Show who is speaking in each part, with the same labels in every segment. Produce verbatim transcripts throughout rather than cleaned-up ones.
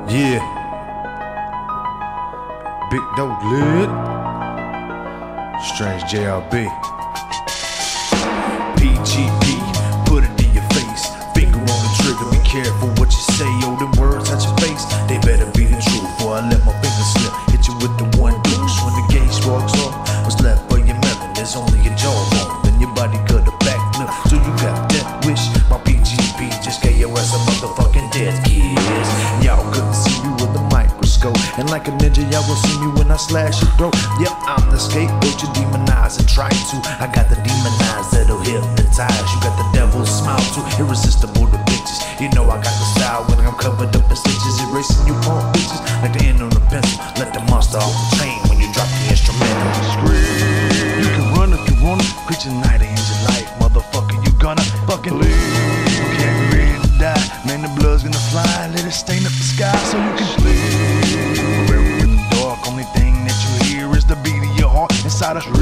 Speaker 1: Yeah. Big Dope Lid. Strange J R B. P G P, put it in your face. Finger on the trigger, be careful what you say. Oh, them words at your face, they better be the truth. Before I let my finger slip, hit you with the one deuce. When the gauge walks off, what's left for your melon? There's only your jawbone, then your body cut a backflip. So you got death wish. My P G P just gave your ass a motherfucking death kiss. Y'all couldn't see me with a microscope, and like a ninja, y'all will see me when I slash your throat. Yep, I'm the scapegoat you demonize and try to. I got the demonize that'll hypnotize. You got the devil's smile too, irresistible to bitches. You know I got the style when I'm covered up in stitches, erasing you punk bitches like the end on a pencil. Let the monster off the chain when you drop the instrumental. Scream. You can run if you wanna, preach a night and end your life, motherfucker. You gonna fucking live. You can't be ready to die, man. The blood's gonna fly. Let it stain up the sky so you can sleep. Forever in the dark, only thing that you hear is the beat of your heart inside a stream.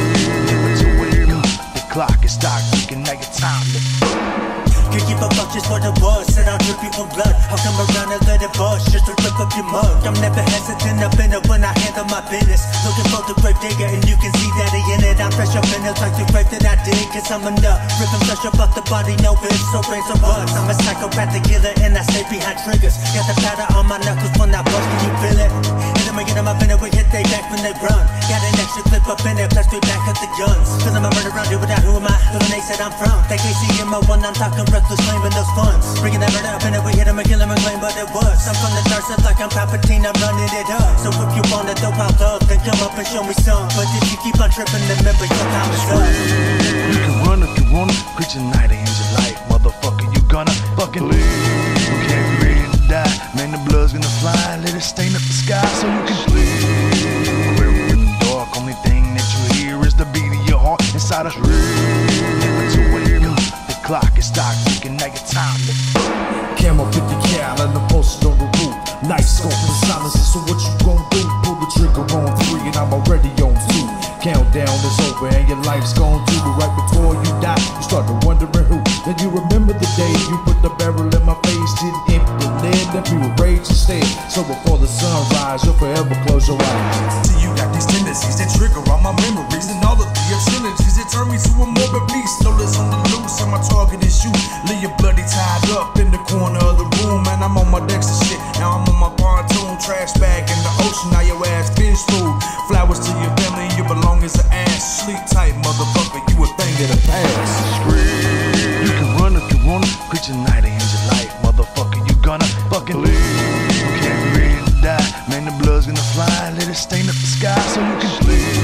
Speaker 1: Never to wake up, the clock is stopped ticking, now your time to.
Speaker 2: Can't give a fuck just for the buzz. Said I'll drip you from blood. I'll come around and let it bust just to rip up your mug. I'm never hesitant up in it when I handle my business. Looking for the grave digger and you can see that he in it. I'm fresh up in it like the grave that I did. Cause I'm a nut. Ripping flesh up off the body, no bitch. So raise a buzz. I'm a psychopathic killer and I stay behind triggers. Got the powder on my knuckles when I bust. Can you feel it? And then we get them up in it, we hit they back when they run. Got an extra clip up in it, plus we back up the guns. Feeling my murder around, do without who am I? Little Nate said I'm from. That K C M O one, I'm talking reckless, claiming those funds. Bringing that murder up in it, we hit him and kill him and claim what it was. I'm from the dark side like I'm Palpatine, I'm running it up. So if you wanna throw out love, then come up and show me some. But if you keep on tripping, then remember your time is up.
Speaker 1: You can run if you wanna, preach a night and end your life, motherfucker. You gonna fucking live. You can't be ready to die, man. The blood's gonna fly. Let it stain up the sky so you can sleep. Forever in the dark, only thing that you hear is the beat of your heart inside a stream. Never to wake up, the clock is stopped ticking, now your time to. Camel fifty cal and the poster on the roof. Nice scope and silencer, so what you gon' do? Pull the trigger on three and I'm already on two. Countdown is over and your life's gone too. But right before you die, you start to wondering who. Then you remember the day you put the barrel in my face, didn't empty the lid, left me with rage instead. So before the sunrise, you'll forever close your eyes.
Speaker 3: See, you got these tendencies that trigger all my memories and all of the obscenities that turn me to a morbid beast. Notice on the loose and my target is you. Leave your bloody tied up in the corner of the room, and I'm on my Dexter shit. Now I'm on my pontoon, trash bag in the ocean. Now your ass fish food. Flowers to your family, you belong as an ass. Sleep tight, motherfucker, you a thing of the past.
Speaker 1: Scream. You can run if you wanna, preach a night and end your life, motherfucker. You gonna fucking live. You can't be ready to die, man. The blood's gonna fly. Let it stain up the sky so you can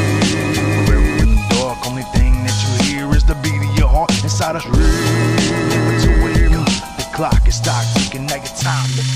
Speaker 1: sleep. Forever in the dark, only thing that you hear is the beat of your heart inside a stream. Never to wake up, the clock is stopped ticking, now your time to.